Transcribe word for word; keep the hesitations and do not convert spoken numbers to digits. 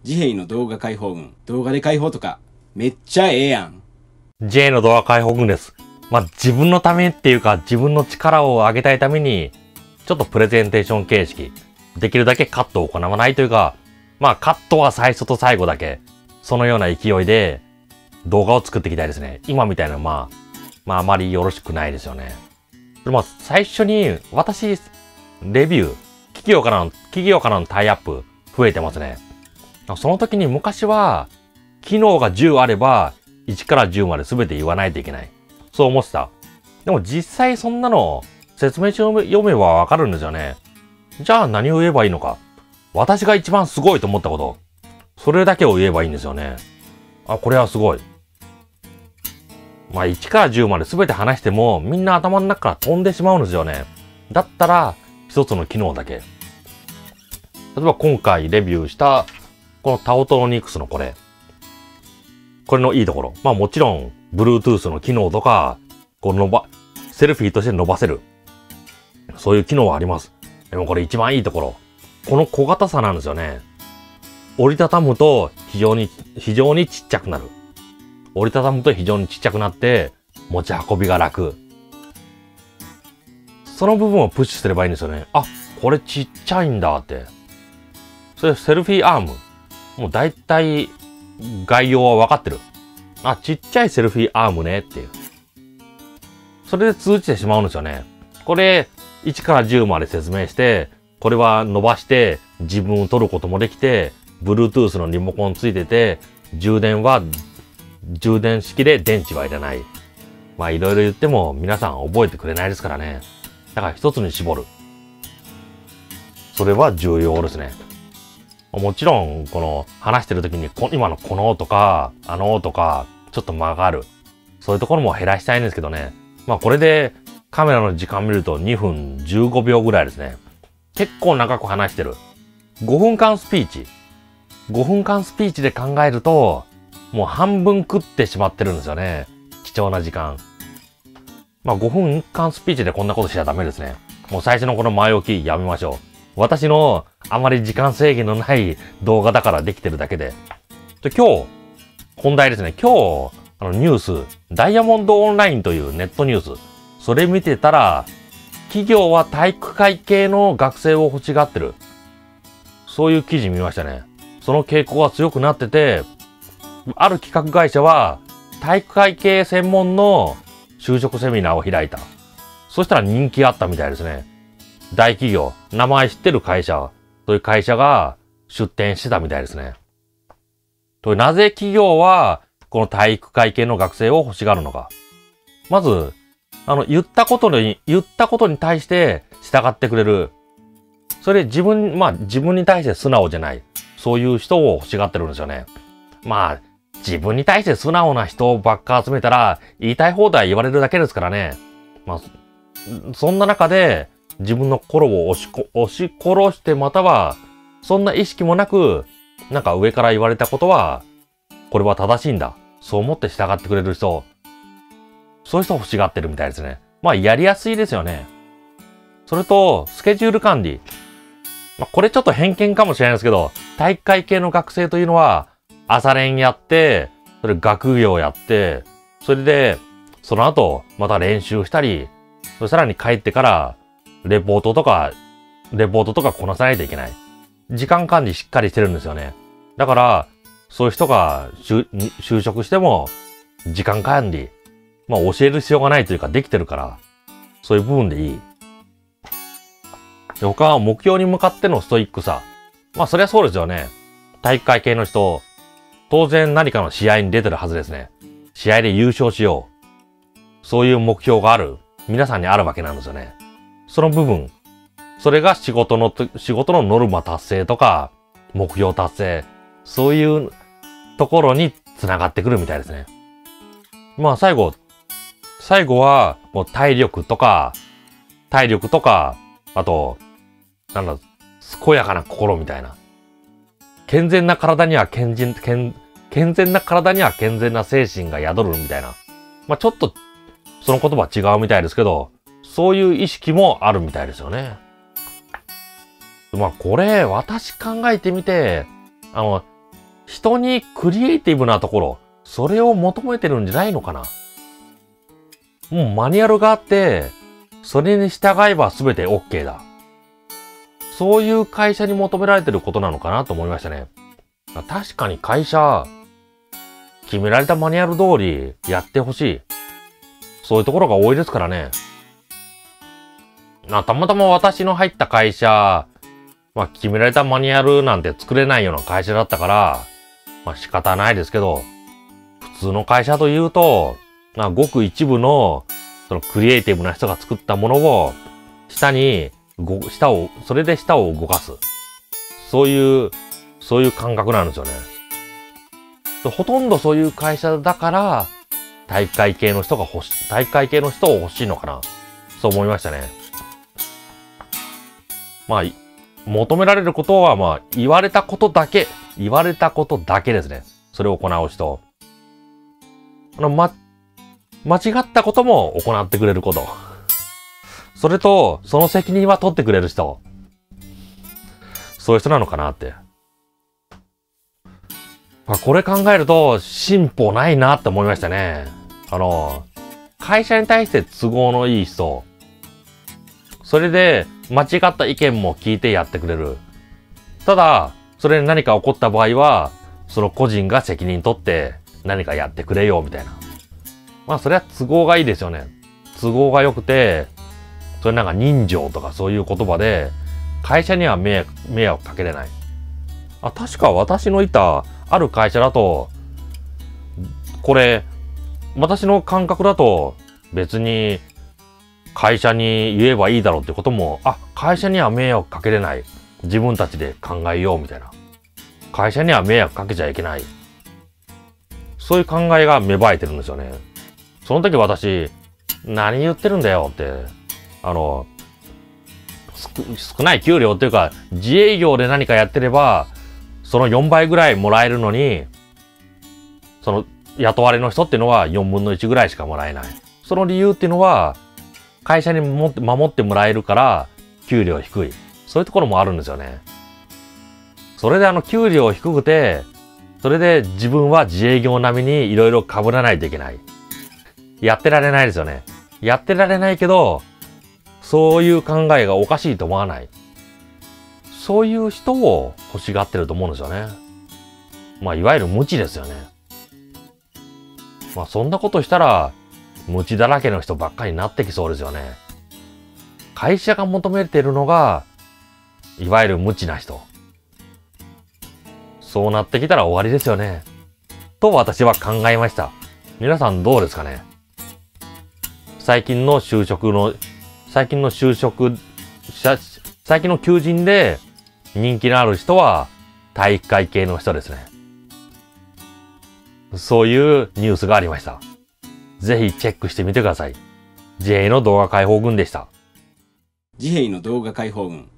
自閉の動画解放軍、動画で解放とか、めっちゃええやん。 ジェイの動画解放軍です。まあ、自分のためっていうか、自分の力を上げたいために、ちょっとプレゼンテーション形式、できるだけカットを行わないというか、まあ、カットは最初と最後だけ、そのような勢いで動画を作っていきたいですね。今みたいな、まあ、まあ、あまりよろしくないですよね。でまあ、最初に、私、レビュー、企業からの、企業からのタイアップ、増えてますね。その時に昔は、機能がじゅうあれば、いちからじゅうまで全て言わないといけない。そう思ってた。でも実際そんなの、説明書を読めばわかるんですよね。じゃあ何を言えばいいのか。私が一番すごいと思ったこと。それだけを言えばいいんですよね。あ、これはすごい。まあいちからじゅうまで全て話しても、みんな頭の中から飛んでしまうんですよね。だったら、一つの機能だけ。例えば今回レビューした、このタオトロニクスのこれ。これのいいところ。まあもちろん、Bluetooth の機能とか、こう伸ば、セルフィーとして伸ばせる。そういう機能はあります。でもこれ一番いいところ。この小型さなんですよね。折りたたむと非常に、非常にちっちゃくなる。折りたたむと非常にちっちゃくなって、持ち運びが楽。その部分をプッシュすればいいんですよね。あ、これちっちゃいんだって。それセルフィーアーム。もう大体、概要は分かってる。あ、ちっちゃいセルフィーアームねっていう。それで通知てしまうんですよね。これ、いちからじゅうまで説明して、これは伸ばして自分を取ることもできて、Bluetooth のリモコンついてて、充電は、充電式で電池はいらない。まあいろいろ言っても皆さん覚えてくれないですからね。だから一つに絞る。それは重要ですね。もちろん、この話してる時に、今のこのとか、あのとか、ちょっと間がある。そういうところも減らしたいんですけどね。まあこれでカメラの時間見るとにふんじゅうごびょうぐらいですね。結構長く話してる。ごふんかんスピーチ。ごふんかんスピーチで考えると、もう半分食ってしまってるんですよね。貴重な時間。まあごふんかんスピーチでこんなことしちゃダメですね。もう最初のこの前置きやめましょう。私のあまり時間制限のない動画だからできてるだけで。で今日、本題ですね。今日、あのニュース、ダイヤモンドオンラインというネットニュース。それ見てたら、企業は体育会系の学生を欲しがってる。そういう記事見ましたね。その傾向が強くなってて、ある企画会社は体育会系専門の就職セミナーを開いた。そしたら人気あったみたいですね。大企業、名前知ってる会社、そういう会社が出展してたみたいですね。となぜ企業はこの体育会系の学生を欲しがるのか。まず、あの、言ったことに、言ったことに対して従ってくれる。それ自分、まあ自分に対して素直じゃない。そういう人を欲しがってるんですよね。まあ、自分に対して素直な人ばっか集めたら言いたい放題言われるだけですからね。まあ、そんな中で、自分の心を押しこ、押し殺してまたは、そんな意識もなく、なんか上から言われたことは、これは正しいんだ。そう思って従ってくれる人、そういう人欲しがってるみたいですね。まあやりやすいですよね。それと、スケジュール管理。まあこれちょっと偏見かもしれないですけど、体育会系の学生というのは、朝練やって、それ学業やって、それで、その後、また練習したり、さらに帰ってから、レポートとか、レポートとかこなさないといけない。時間管理しっかりしてるんですよね。だから、そういう人が就職しても、時間管理、まあ教える必要がないというかできてるから、そういう部分でいい。で他は目標に向かってのストイックさ。まあそりゃそうですよね。体育会系の人、当然何かの試合に出てるはずですね。試合で優勝しよう。そういう目標がある。皆さんにあるわけなんですよね。その部分。それが仕事の、仕事のノルマ達成とか、目標達成。そういうところに繋がってくるみたいですね。まあ最後、最後はもう体力とか、体力とか、あと、なんだ、健やかな心みたいな。健全な体には健全、健、健全な体には健全な精神が宿るみたいな。まあちょっと、その言葉違うみたいですけど、そういう意識もあるみたいですよね。まあこれ、私考えてみて、あの、 人にクリエイティブなところ、それを求めてるんじゃないのかな。もうマニュアルがあって、それに従えば全て OK だ。そういう会社に求められてることなのかなと思いましたね。確かに会社、決められたマニュアル通りやってほしい。そういうところが多いですからね。あ、たまたま私の入った会社、まあ決められたマニュアルなんて作れないような会社だったから、まあ仕方ないですけど、普通の会社というと、まあごく一部のそのクリエイティブな人が作ったものを下に、ご、下を、それで下を動かす。そういう、そういう感覚なんですよね。ほとんどそういう会社だから、大会系の人が欲し、大会系の人を欲しいのかな。そう思いましたね。まあ、求められることは、まあ、言われたことだけ、言われたことだけですね。それを行う人。あの、ま、間違ったことも行ってくれること。それと、その責任は取ってくれる人。そういう人なのかなって。まあ、これ考えると、進歩ないなって思いましたね。あの、会社に対して都合のいい人。それで、間違った意見も聞いてやってくれる。ただ、それに何か起こった場合は、その個人が責任取って何かやってくれよ、みたいな。まあ、それは都合がいいですよね。都合が良くて、それなんか人情とかそういう言葉で、会社には迷惑、迷惑かけれない。あ、確か私のいたある会社だと、これ、私の感覚だと別に会社に言えばいいだろうってことも、あ、会社には迷惑かけれない。自分たちで考えようみたいな。会社には迷惑かけちゃいけない。そういう考えが芽生えてるんですよね。その時私、何言ってるんだよって、あの、少ない給料っていうか、自営業で何かやってれば、そのよんばいぐらいもらえるのに、その雇われの人っていうのはよんぶんのいちぐらいしかもらえない。その理由っていうのは、会社に守って守ってもらえるから、給料低い。そういうところもあるんですよね。それであの、給料低くて、それで自分は自営業並みにいろいろ被らないといけない。やってられないですよね。やってられないけど、そういう考えがおかしいと思わない。そういう人を欲しがってると思うんですよね。まあ、いわゆる無知ですよね。まあ、そんなことしたら、無知だらけの人ばっかりになってきそうですよね。会社が求めているのが、いわゆる無知な人。そうなってきたら終わりですよね。と私は考えました。皆さんどうですかね。最近の就職の、最近の就職、最近の求人で人気のある人は体育会系の人ですね。そういうニュースがありました。ぜひチェックしてみてください。自営の動画解放軍でした。 自営の動画解放軍。